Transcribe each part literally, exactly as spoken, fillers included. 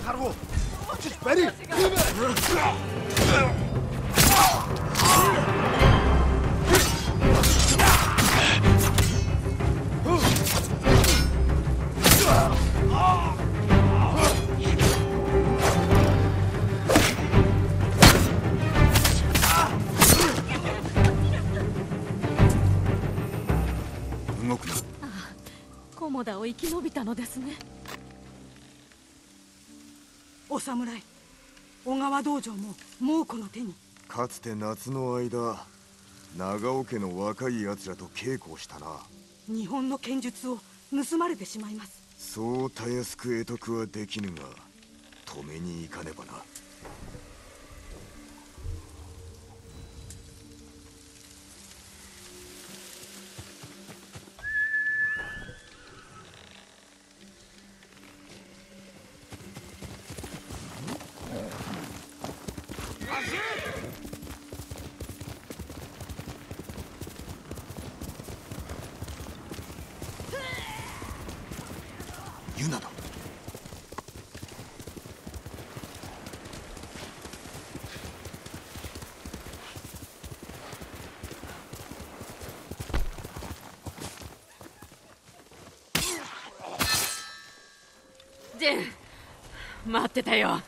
Harvo! Just ready! 動くな。 コモダを生き延びたのですね。 お侍、小川道場も猛虎の手に。 かつて夏の間、長尾家の若い奴らと稽古をしたな。 日本の剣術を盗まれてしまいます。 そうたやすく得得はできぬが、止めに行かねばな。ユナだ。 ジェン、待ってたよ。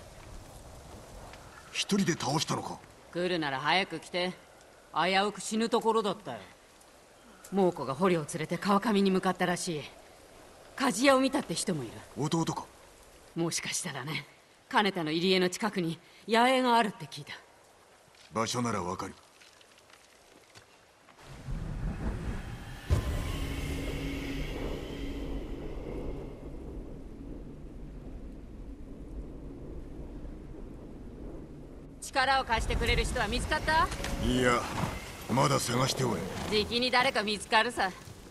一人で倒したのか。 来るなら早く来て。危うく死ぬところだったよ。猛虎が捕虜を連れて川上に向かったらしい。鍛冶屋を見たって人もいる。 弟か。 もしかしたらね。金田の入り江の近くに野営があるって聞いた。 場所ならわかる。 力を貸してくれる人は見つかった？ いや、まだ探しておれ。 じきに誰か見つかるさ。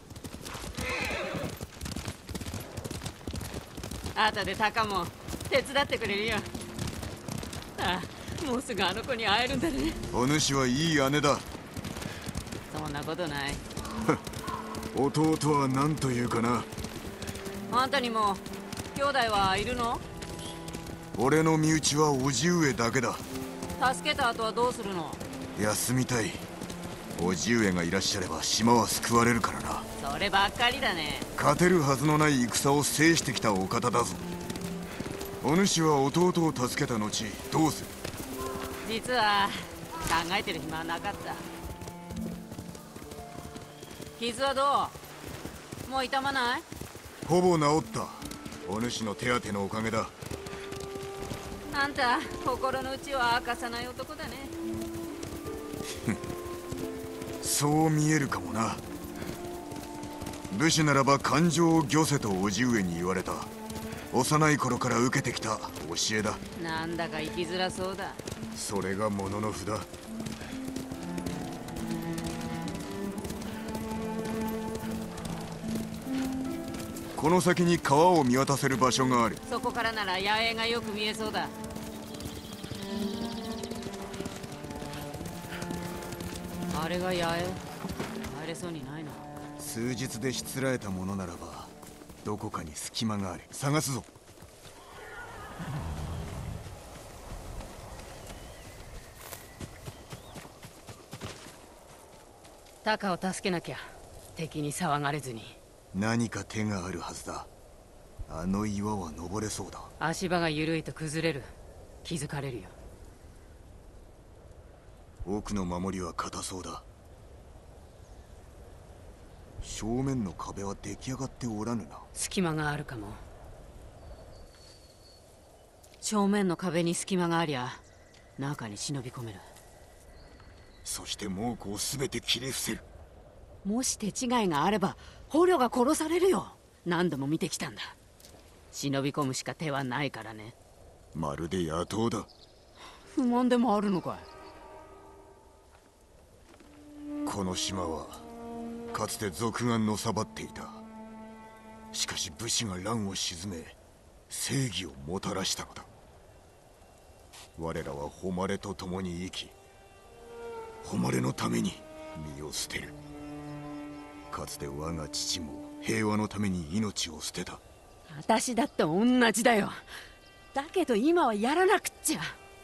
後でタカも手伝ってくれるよ。ああ、もうすぐあの子に会えるんだね。 お主はいい姉だ。 そんなことない。 弟は何というかな。 あんたにも兄弟はいるの？ 俺の身内は叔父上だけだ。 助けた後はどうするの？ 休みたい。叔父上がいらっしゃれば島は救われるからな。 そればっかりだね。 勝てるはずのない戦を制してきたお方だぞ。お主は弟を助けた後どうする？ 実は考えてる暇はなかった。傷はどう？もう痛まない？ ほぼ治った。お主の手当てのおかげだ。 あんた心の内は明かさない男だね。 そう見えるかもな。武士ならば感情を御せと叔父上に言われた。幼い頃から受けてきた教えだ。 なんだか生きづらそうだ。 それがもののふだ。この先に川を見渡せる場所がある。 そこからなら野営がよく見えそうだ。あれが野営？入れそうにないな。 数日でしつらえたものならばどこかに隙間がある。探すぞ。 タカを助けなきゃ。敵に騒がれずに。 何か手があるはずだ。あの岩は登れそうだ。 足場が緩いと崩れる。気づかれるよ。 奥の守りは硬そうだ。正面の壁は出来上がっておらぬな。 隙間があるかも。正面の壁に隙間がありゃ中に忍び込める。 そして猛虎を全て切り伏せる。 もし手違いがあれば捕虜が殺されるよ。何度も見てきたんだ。忍び込むしか手はないからね。 まるで野党だ。 不満でもあるのかい？ この島はかつて賊がのさばっていた。しかし武士が乱を鎮め正義をもたらしたのだ。我らは誉れと共に生き、誉れのために身を捨てる。かつて我が父も平和のために命を捨てた。 私だって同じだよ。 だけど今はやらなくっちゃ。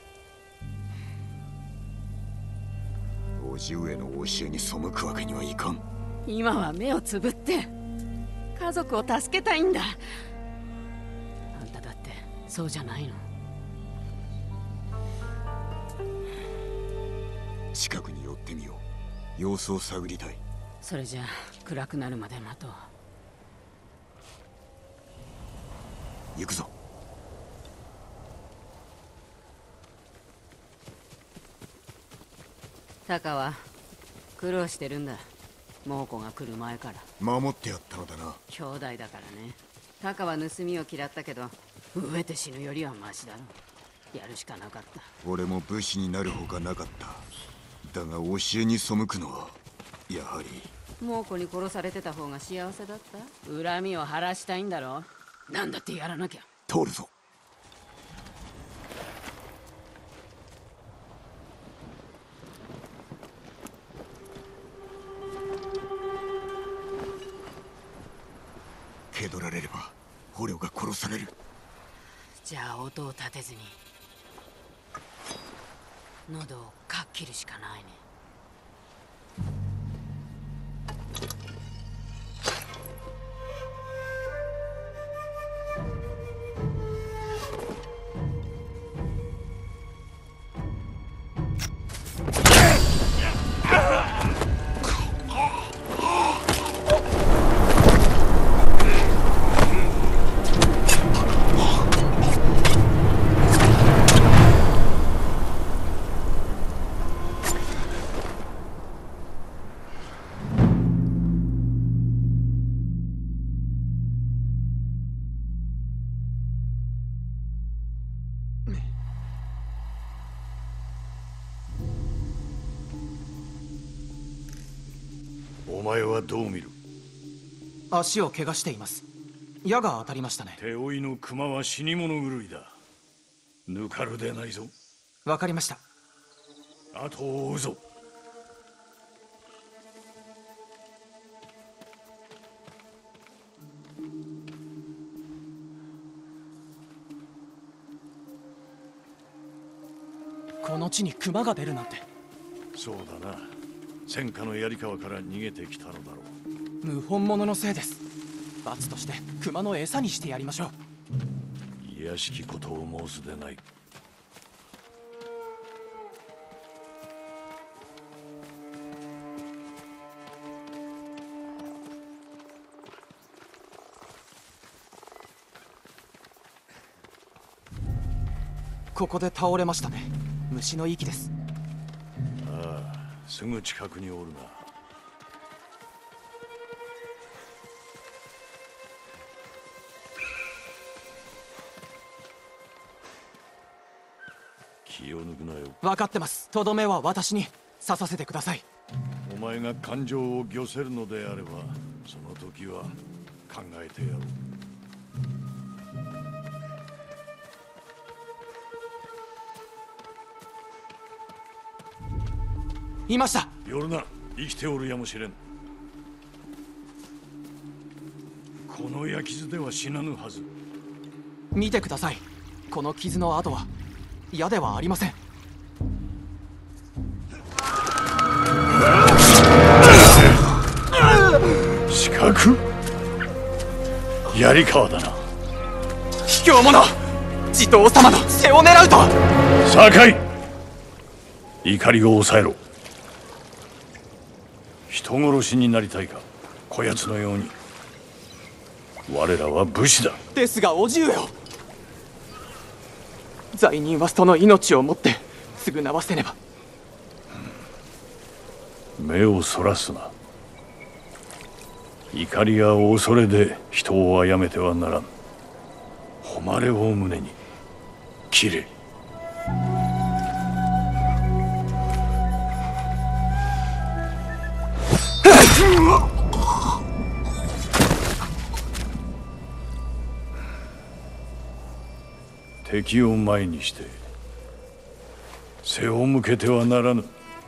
叔父上の教えに背くわけにはいかん。 今は目をつぶって家族を助けたいんだ。あんただってそうじゃないの？ 近くに寄ってみよう。様子を探りたい。 それじゃあ暗くなるまで待とう。 行くぞ。 タカは苦労してるんだ。猛虎が来る前から。 守ってやったのだな。 兄弟だからね。タカは盗みを嫌ったけど飢えて死ぬよりはマシだろ。やるしかなかった。 俺も武士になるほかなかった。だが教えに背くのはやはり猛虎に殺されてた方が幸せだった。恨みを晴らしたいんだろ。なんだってやらなきゃ。 通るぞ。蹴取られれば捕虜が殺される。 じゃあ音を立てずに喉をかっ切るしかないね。 お前はどう見る？ 足を怪我しています。矢が当たりましたね。 手負いの熊は死に物狂いだ。抜かるでないぞ。 わかりました。 後を追うぞ。 この地に熊が出るなんて。 そうだな。戦火の槍川から逃げてきたのだろう。 謀反者のせいです。罰として熊の餌にしてやりましょう。 卑しきことを申すでない。 ここで倒れましたね。虫の息です。 ああ、すぐ近くにおるな。気を抜くなよ。 分かってます。とどめは私に刺させてください。 お前が感情を御せるのであれば、その時は考えてやろう。 いました。 寄るな。生きておるやもしれん。この矢傷では死なぬはず。 見てください。この傷の跡は矢ではありません。 四角？槍川だな。 卑怯者！地頭様の背を狙うとは。 酒井！怒りを抑えろ。人殺しになりたいか、こやつのように。我らは武士だ。 ですが叔父上を。罪人はその命をもって償わせねば。 目をそらすな。怒りや恐れで人を殺めてはならん。誉れを胸に切れ。敵を前にして背を向けてはならぬ。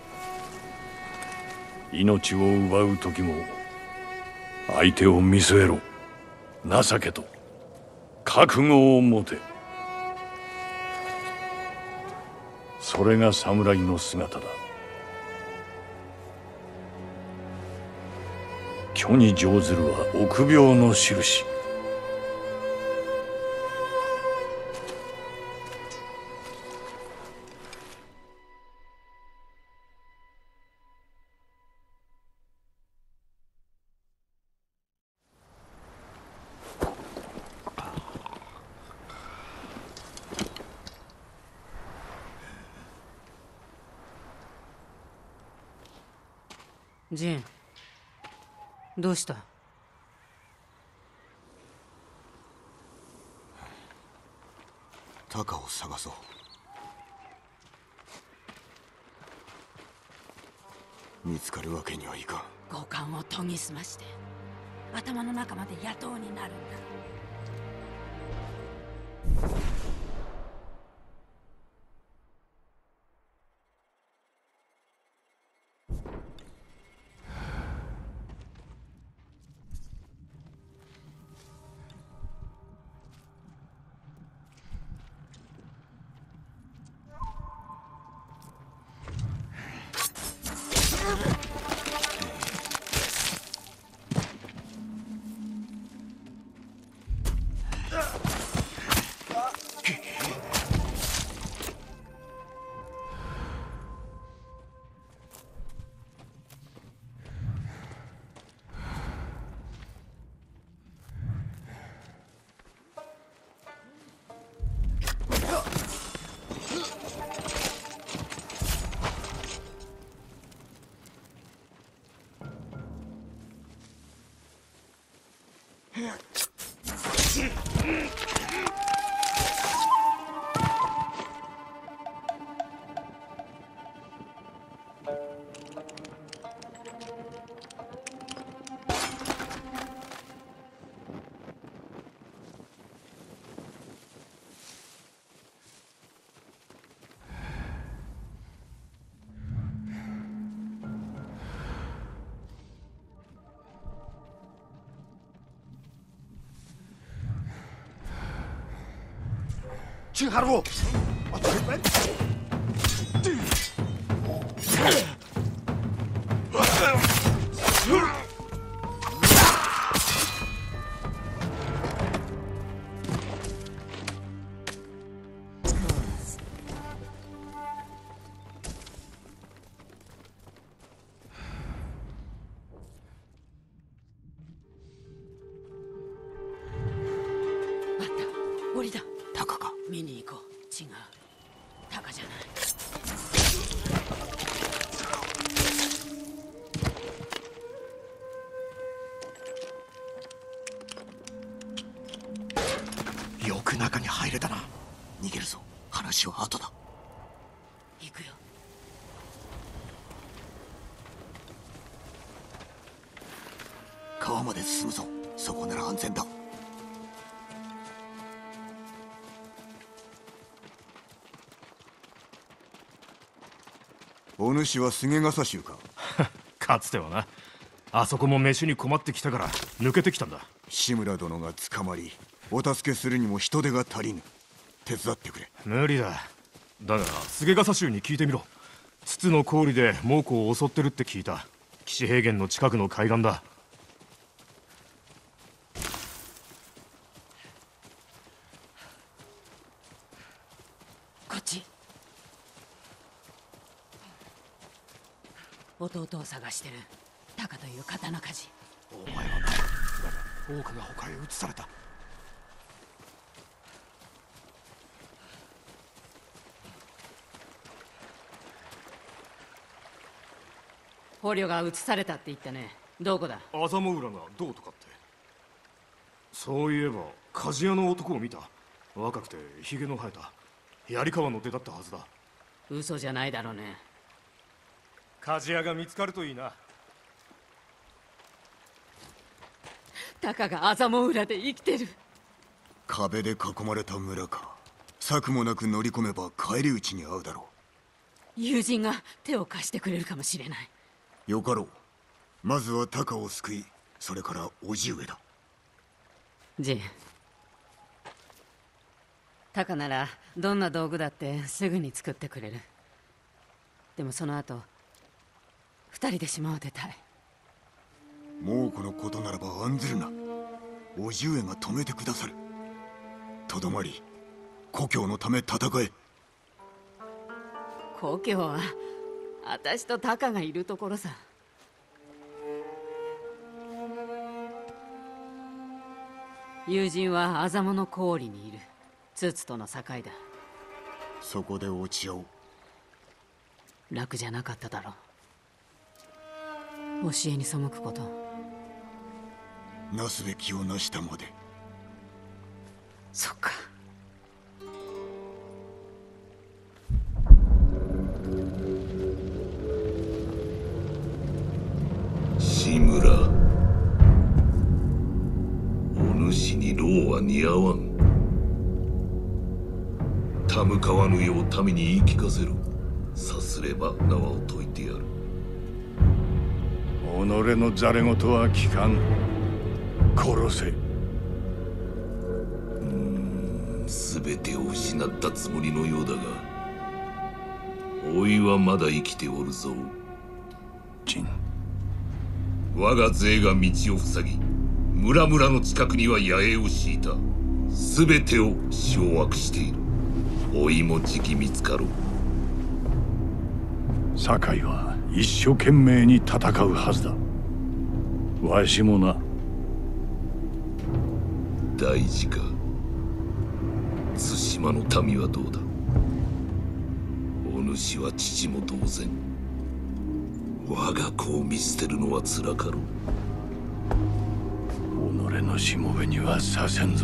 命を奪う時も相手を見据えろ。情けと覚悟を持て。 それが侍の姿だ。巨に乗ずるは臆病の印。 ジン、どうした？ タカを探そう。見つかるわけにはいかん。 五感を研ぎ澄まして頭の中まで野党になるんだ。 칭하루! 檻だ。 タカか。 見に行こう。違う、タカじゃない。 よく中に入れたな。逃げるぞ。話は後だ。 行くよ。 川まで進むぞ。そこなら安全だ。お主は菅笠衆か。 かつてはな。あそこも飯に困ってきたから抜けてきたんだ。 志村殿が捕まりお助けするにも人手が足りぬ。手伝ってくれ。 無理だ。だが菅笠衆に聞いてみろ。筒の氷で猛虎を襲ってるって聞いた。岸平原の近くの海岸だ。 こっち。弟を探してるタカという刀鍛冶。 お前はな。だが多くが他へ移された。 捕虜が移されたって言ったね。どこだ？ 麻も浦がどうとかって。そういえば鍛冶屋の男を見た。若くてひげの生えた槍川の出だったはずだ。 嘘じゃないだろうね。 鍛冶屋が見つかるといいな。 タカが麻も浦で生きてる。 壁で囲まれた村か。策もなく乗り込めば返り討ちに遭うだろう。友人が手を貸してくれるかもしれない。 よかろう。まずはタカを救い、それから叔父上だ。 ジン、タカならどんな道具だってすぐに作ってくれる。 でもその後二人で島を出たい。 猛虎のことならば案ずるな。叔父上が止めてくださる。とどまり故郷のため戦え。 故郷は私とタカがいるところさ。友人はアザモの氷にいる。ツツとの境だ。 そこで落ち合おう。 楽じゃなかっただろう。教えに背くこと。 なすべきをなしたまで。 そっか。 志村、お主に労は似合わん。たむかわぬよう民に言い聞かせろ。さすれば縄を解いてやる。 己のざれ言は聞かん。殺せ。 うーん、全てを失ったつもりのようだが、おいはまだ生きておるぞ。 ジン。 我が勢が道を塞ぎ、村々の近くには野営を敷いた。全てを掌握している。おいもじき見つかろう。 堺は一生懸命に戦うはずだ。わしもな。 大事か。対馬の民はどうだ。お主は父も同然。我が子を見捨てるのはつらかろう。 己のしもべにはさせんぞ。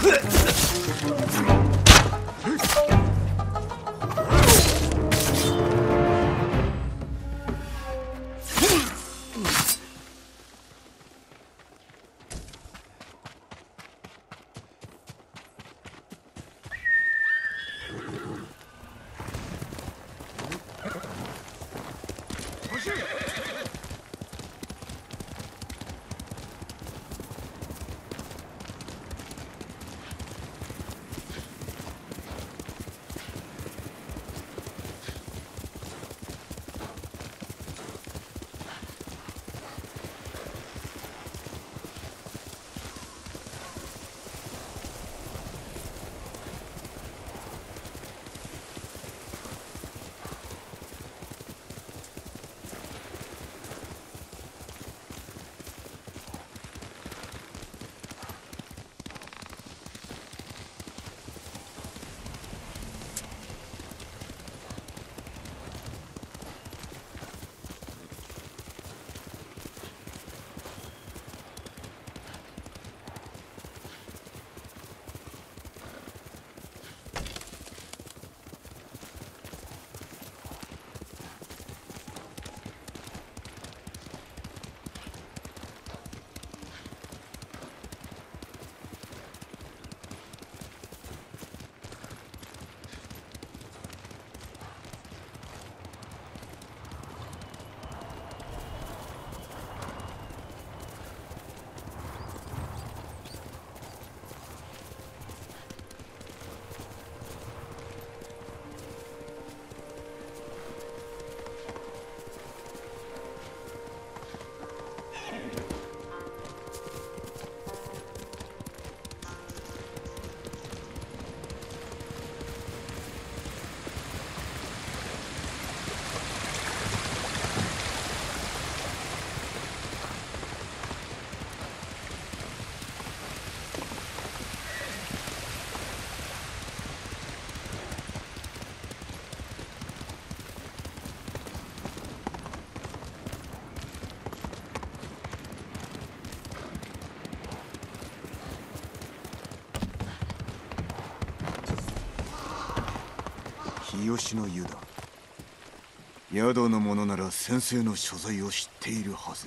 日吉の湯だ。宿の者なら先生の所在を知っているはず。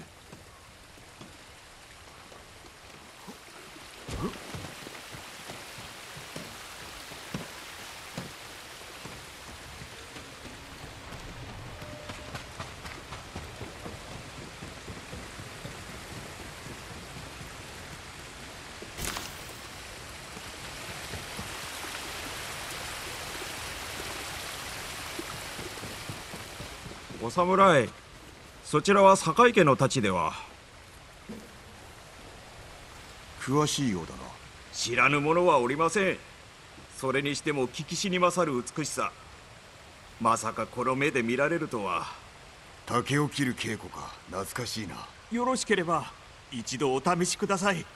お侍、そちらは堺家の太刀では？ 詳しいようだな。 知らぬ者はおりません。それにしても聞きしに勝る美しさ、まさかこの目で見られるとは。 竹を切る稽古か、懐かしいな。 よろしければ一度お試しください。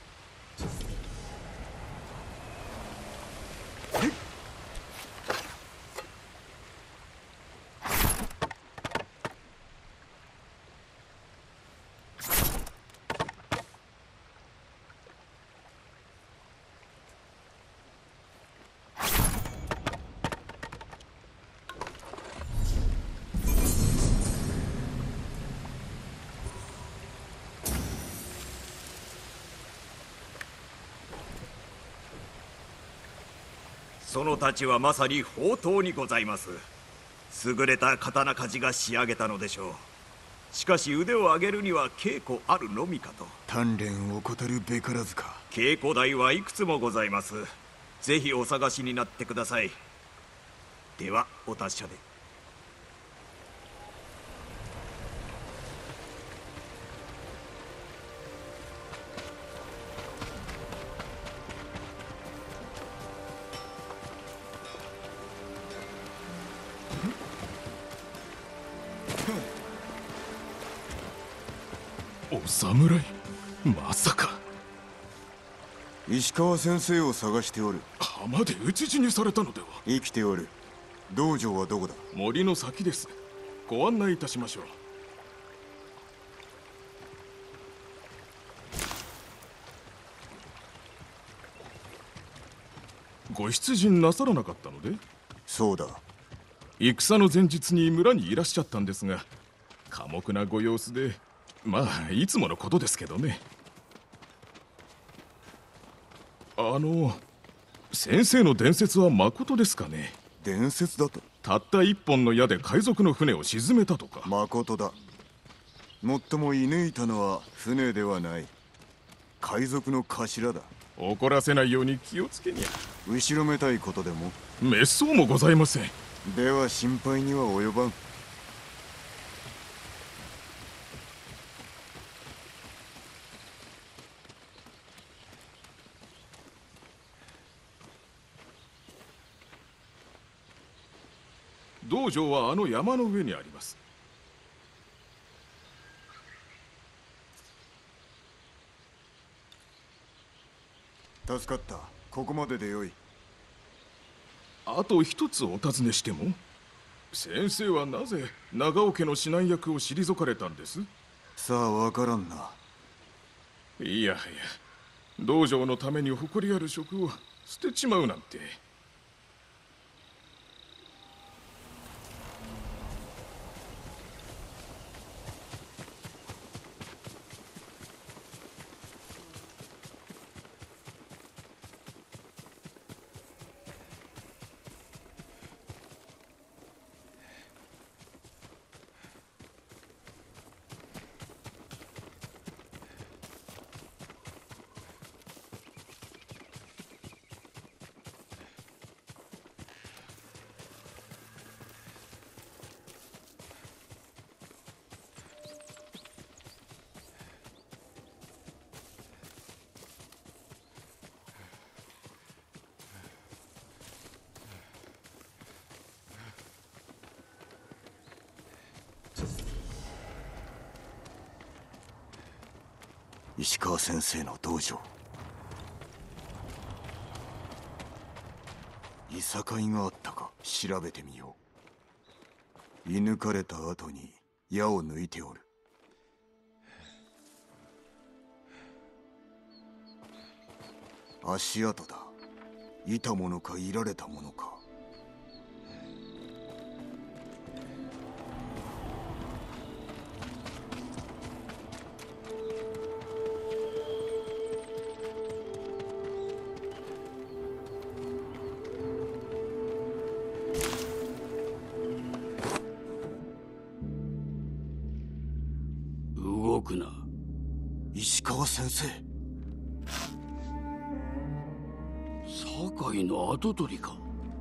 その太刀はまさに宝刀にございます。優れた刀鍛冶が仕上げたのでしょう。しかし腕を上げるには稽古あるのみかと。 鍛錬を怠るべからずか。 稽古台はいくつもございます。ぜひお探しになってください。ではお達者で。 お侍、まさか。 石川先生を探しておる。 浜で討ち死にされたのでは？ 生きておる。道場はどこだ？ 森の先です。ご案内いたしましょう。 ご出陣なさらなかったので？ そうだ。 戦の前日に村にいらっしゃったんですが、寡黙なご様子で、まあいつものことですけどね。あの先生の伝説はまことですかね？ 伝説だと？ たった一本の矢で海賊の船を沈めたとか。 まことだ。もっとも射抜いたのは船ではない、海賊の頭だ。 怒らせないように気をつけにゃ。 後ろめたいことでも？ 滅相もございません。 では心配には及ばん。 道場はあの山の上にあります。 助かった。ここまででよい。 あと一つお尋ねしても？先生はなぜ長尾家の指南役を退かれたんです？ さあわからんな。 いやはや、道場のために誇りある職を捨てちまうなんて。 石川先生の道場。いさかいがあったか調べてみよう。射抜かれた後に矢を抜いておる。足跡だ。いたものかいられたものか。 動くな。 石川先生。 酒井の跡取りか。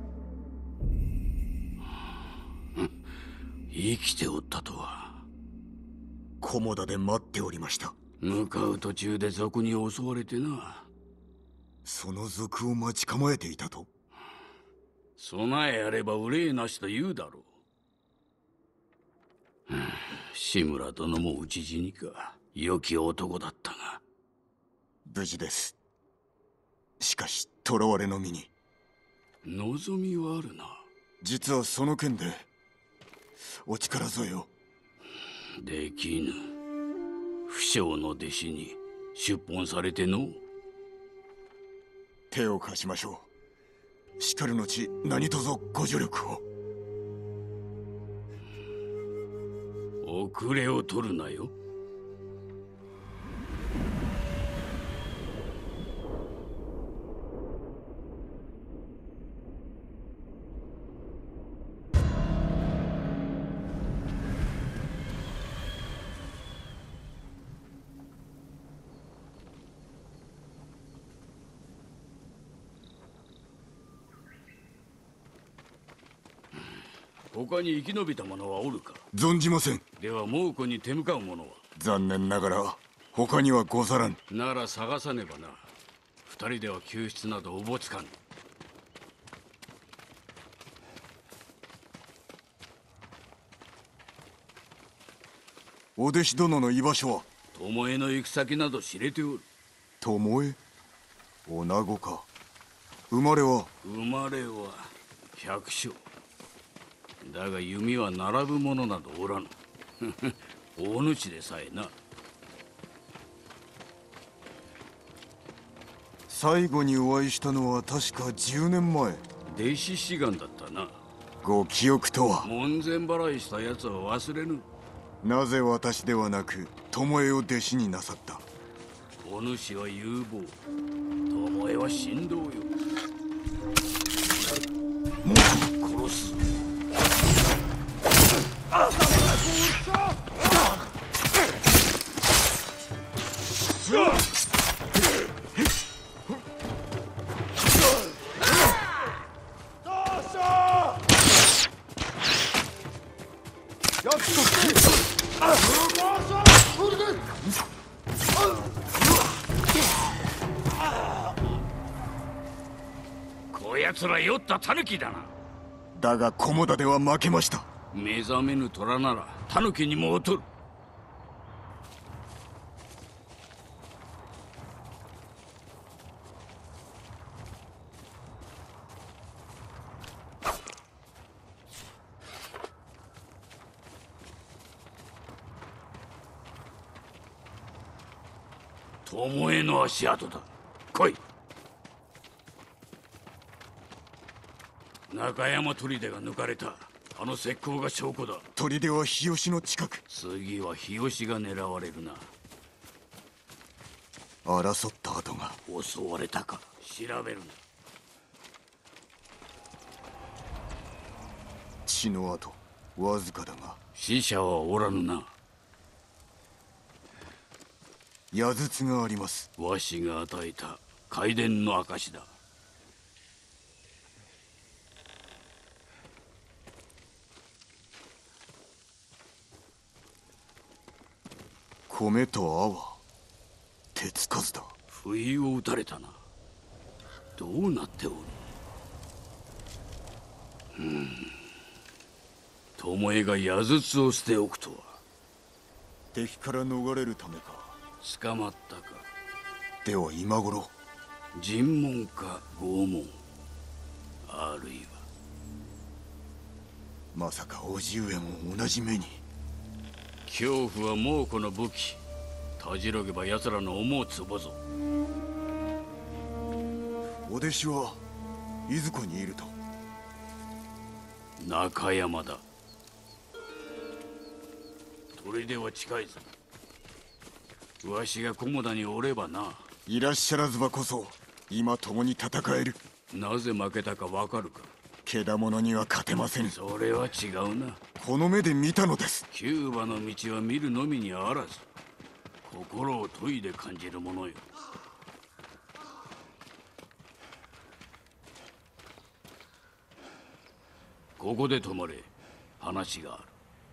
生きておったとは。 菰田で待っておりました。 向かう途中で賊に襲われてな。 その賊を待ち構えていたと？ 備えあれば憂いなしと言うだろう。志村殿も討ち死にか。良き男だったが。 無事です。しかし囚われの身に望みはあるな。 実はその件でお力添えを。 できぬ。不肖の弟子に出奔されての。 手を貸しましょう。しかる後何卒ご助力を。 遅れを取るなよ。他に生き延びた者はおるか？ 存じません。 では猛虎に手向かう者は？ 残念ながら他にはござらん。 なら探さねばな。二人では救出などおぼつかぬ。 お弟子殿の居場所は？ 巴の行く先など知れておる。 巴？女子か。生まれは？ 生まれは百姓。だが弓は並ぶ者などおらぬ。大主でさえな。 最後にお会いしたのは確かじゅうねんまえ。 弟子志願だったな。 ご記憶とは？ 門前払いしたやつを忘れぬ。 なぜ私ではなく巴を弟子になさった？ お主は有望、巴は神道よ。もう殺す。こやつら酔った狸だな。 だが菰田では負けました。 目覚めぬ虎なら狸にも劣る。巴の足跡だ。来い。中山砦が抜かれた。あの石膏が証拠だ。 砦は日吉の近く。 次は日吉が狙われるな。 争った跡が。 襲われたか調べるな。 血の跡わずかだが。 死者はおらぬな。 矢筒があります。 わしが与えた開伝の証だ。 米と泡、手つかずだ。 不意を打たれたな。どうなっておる。うん。巴が矢筒を捨ておくとは。 敵から逃れるためか。 捕まったか。 では今頃。 尋問か拷問、あるいは。 まさか叔父上も同じ目に。 恐怖は猛虎の武器。たじろげば奴らの思うつぼぞ。 お弟子はいずこにいると？ 中山だ。砦は近いぞ。わしが菰田におればな。 いらっしゃらずばこそ今共に戦える。 なぜ負けたかわかるか。 けだものには勝てません。 それは違うな。 この目で見たのです。 キューバの道は見るのみにあらず、心を研いで感じるものよ。ここで止まれ。話があ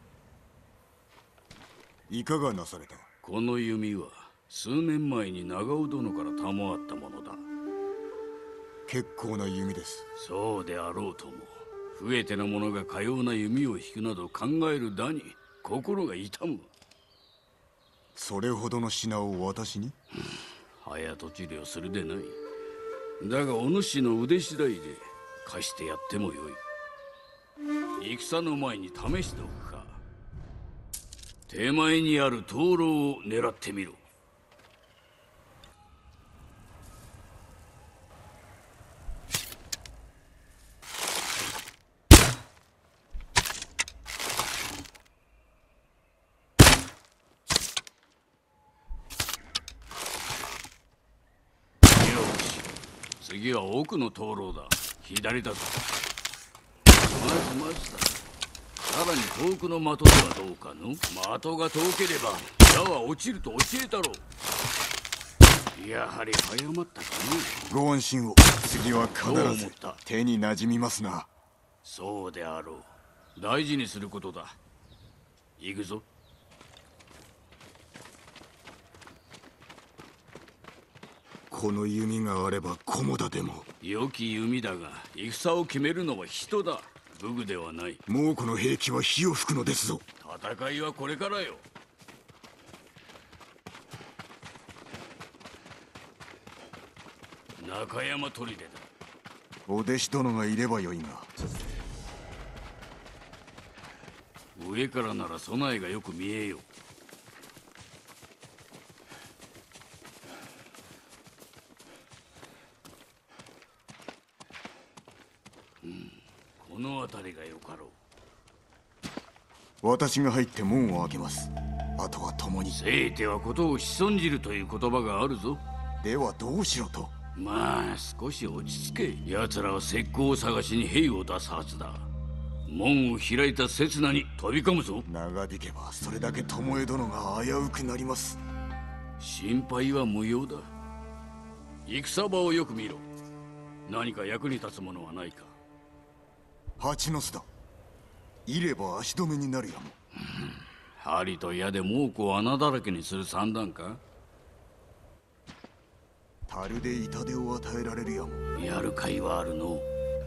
る。 いかがなされた？ この弓は数年前に長尾殿から賜ったものだ。 結構な弓です。 そうであろうとも、増えての者がかような弓を引くなど考えるだに心が痛む。 それほどの品を私に？ 早とちりをするでない。だがお主の腕次第で貸してやってもよい。戦の前に試しておくか。手前にある灯籠を狙ってみろ。次は奥の灯籠だ。左だぞ。まずまずだ。さらに遠くの的ではどうかの。的が遠ければ矢は落ちると教えたろう。やはり早まったかの。 ご安心を。次は必ず手に馴染みますな。 そうであろう。大事にすることだ。行くぞ。 この弓があれば菰田でも。 良き弓だが戦を決めるのは人だ。武具ではない。 猛虎の兵器は火を吹くのですぞ。 戦いはこれからよ。中山砦だ。 お弟子殿がいればよいが。 上からなら備えがよく見えよう。 どのあたりがよかろう。 私が入って門を開けます。あとは共に。 せいてはことを仕損じるという言葉があるぞ。 ではどうしろと。 まあ少し落ち着け。奴らは石膏を探しに兵を出すはずだ。門を開いた刹那に飛び込むぞ。 長引けばそれだけ巴殿が危うくなります。 心配は無用だ。戦場をよく見ろ。何か役に立つものはないか。 蜂の巣だ。いれば足止めになるやも。 針と矢で猛虎を穴だらけにする算段か。 樽で痛手を与えられるやも。 やる甲斐はあるの。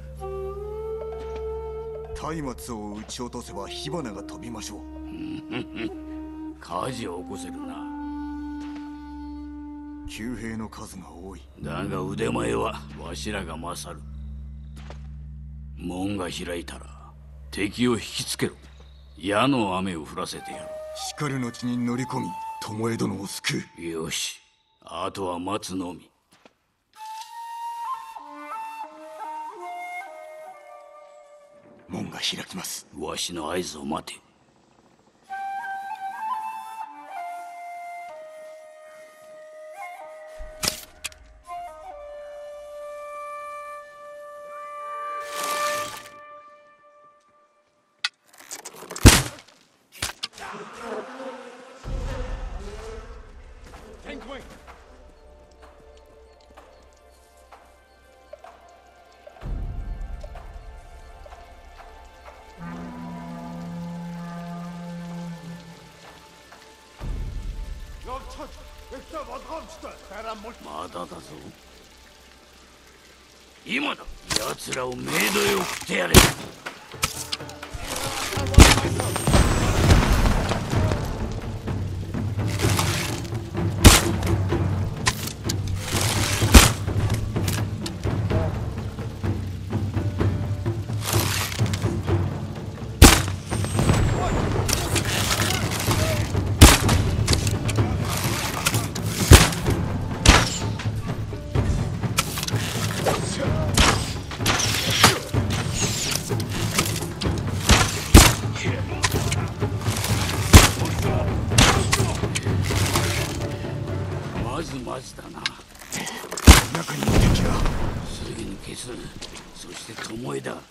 松明を撃ち落とせば火花が飛びましょう。 火事を起こせるな。 騎兵の数が多い。 だが腕前はわしらが勝る。門が開いたら敵を引きつけろ。矢の雨を降らせてやる。 しかるの地に乗り込み巴殿を救う。 よし、あとは待つのみ。 門が開きます。 わしの合図を待て。まだだぞ。今だ。奴らを冥土へ送ってやれ。そして巴だ。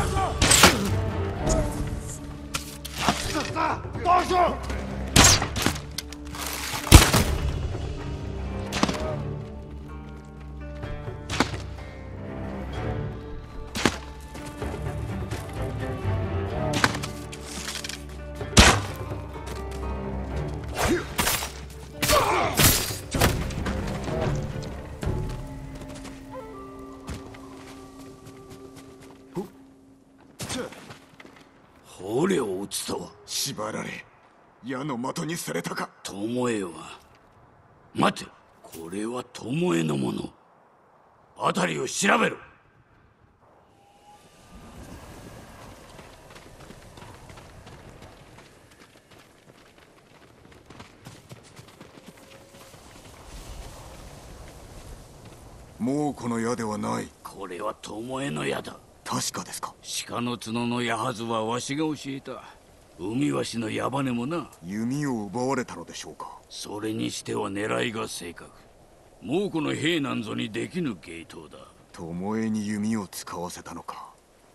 道士。 捕虜を撃つとは。 縛られ矢の的にされたか。 巴は。待て、これは巴のもの。辺りを調べろ。 もうこの矢ではない。 これは巴の矢だ。 確かですか。 鹿の角の矢はずはわしが教えた。海わしの矢羽もな。 弓を奪われたのでしょうか。 それにしては狙いが正確。猛虎の兵なんぞにできぬ芸当だ。 巴に弓を使わせたのか。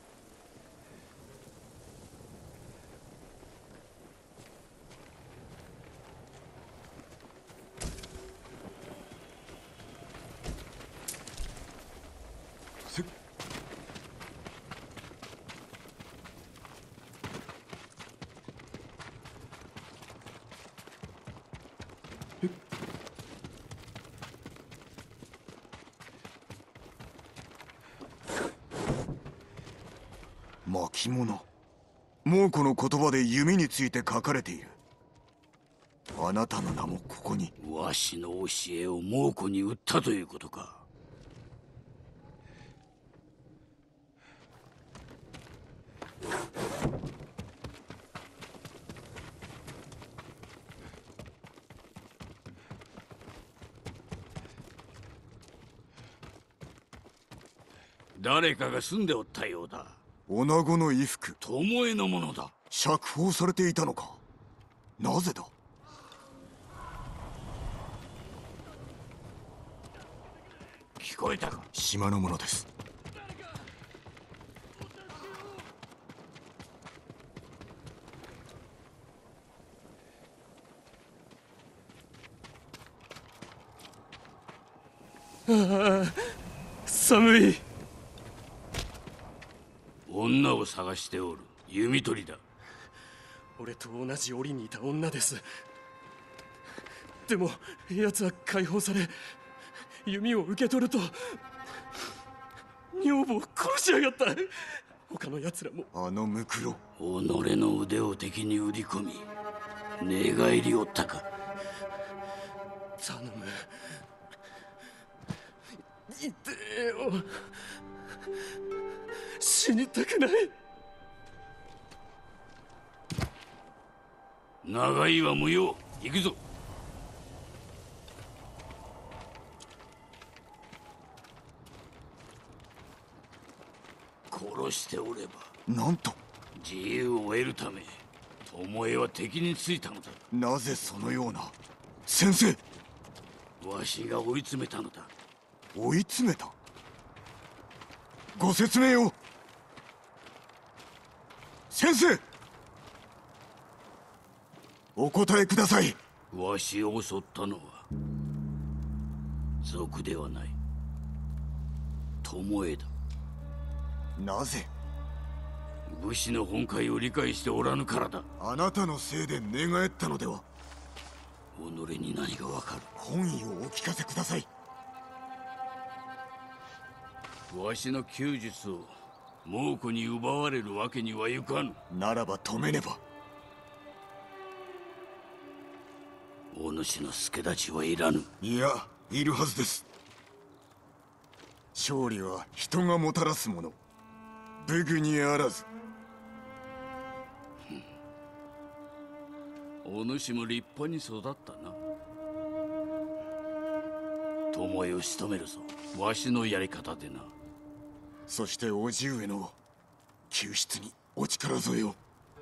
巻物。猛虎の言葉で弓について書かれている。あなたの名もここに。 わしの教えを猛虎に売ったということか。誰かが住んでおったようだ。 女子の衣服。 巴のものだ。 釈放されていたのか。なぜだ。 聞こえたか。 島のものです。 ああ、寒い。 女を探しておる。弓取りだ。 俺と同じ檻にいた女です。でも奴は解放され弓を受け取ると女房を殺しやがった。他の奴らも。 あのムクロ。 己の腕を敵に売り込み寝返りおったか。 頼む、痛えよ。死にたくない。 長いは無用。行くぞ。殺しておれば。 なんと。 自由を得るため巴は敵についたのだ。 なぜそのような。先生。 わしが追い詰めたのだ。 追い詰めた。ご説明を。先生、お答えください。 わしを襲ったのは賊ではない、巴だ。 なぜ。 武士の本懐を理解しておらぬからだ。 あなたのせいで寝返ったのでは。 己に何がわかる。 本意をお聞かせください。 わしの弓術を猛虎に奪われるわけにはいかぬ。 ならば止めねば。 お主の助太刀はいらぬ。 いや、いるはずです。勝利は人がもたらすもの、武具にあらず。 お主も立派に育ったな。巴を仕留めるぞ、わしのやり方でな。 そして叔父上の救出にお力添えを。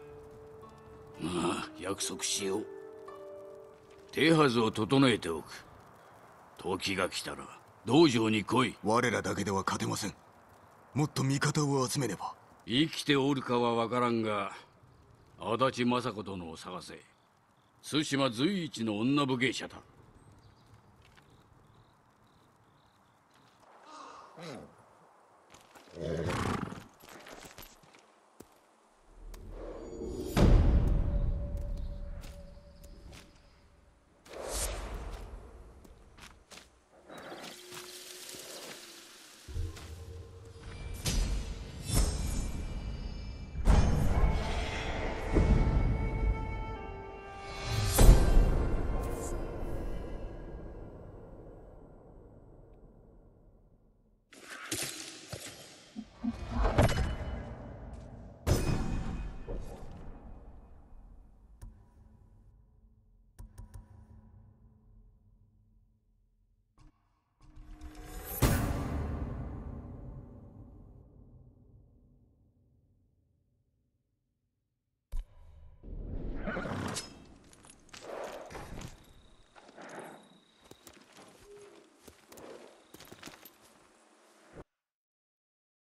まあ約束しよう。手はずを整えておく。時が来たら道場に来い。 我らだけでは勝てません。もっと味方を集めねば。 生きておるかは分からんが、足立政子殿を探せ。対馬随一の女武芸者だ。 うん